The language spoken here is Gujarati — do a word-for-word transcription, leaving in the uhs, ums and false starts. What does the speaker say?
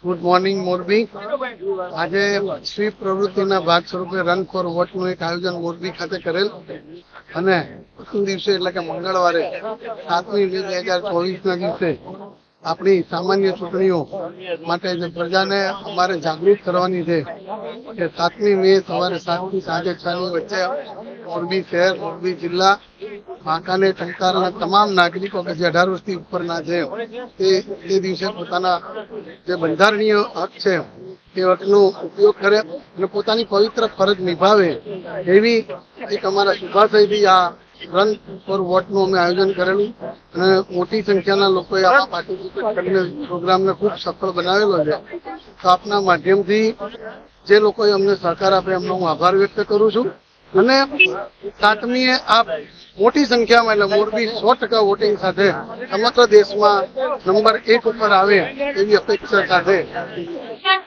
Good morning Morbi. આજે સ્વીપ પ્રવૃત્તિના ભાગ સ્વરૂપે રન ફોર વોટનું એક આયોજન મોરબી ખાતે કરેલ અને પ્રથમ દિવસે એટલે કે મંગળવારે સાતમી મે બે હજાર ચોવીસ ના દિવસે આપણી સામાન્ય ચૂંટણીઓ માટે જે પ્રજાને અમારે જાગૃત કરવાની છે કે સાતમી મે સવારે સાત થી સાંજે છ ની વચ્ચે મોરબી શહેર, મોરબી જિલ્લા, વાંકાનેર, ટંકારના તમામ નાગરિકો કે જે અઢાર વર્ષથી ઉપરના છે તે તે દિવસે પોતાના જે બંધારણીય હક છે તે હકનો ઉપયોગ કરે અને પોતાની પવિત્ર ફરજ નિભાવે એવી એક અમારા શુભાશયથી આ રન ફોર વોટનું અમે આયોજન કરેલું અને મોટી સંખ્યાના લોકોએ આમાં પાર્ટિસિપેટ કરીને પ્રોગ્રામને ખૂબ સફળ બનાવેલો છે। તો આપના માધ્યમથી જે લોકોએ અમને સહકાર આપે એમનો હું આભાર વ્યક્ત કરું છું અને સાતમીએ આપ મોટી સંખ્યામાં એટલે મોરબી સો ટકા વોટિંગ સાથે સમગ્ર દેશમાં નંબર એક ઉપર આવે એવી અપેક્ષા સાથે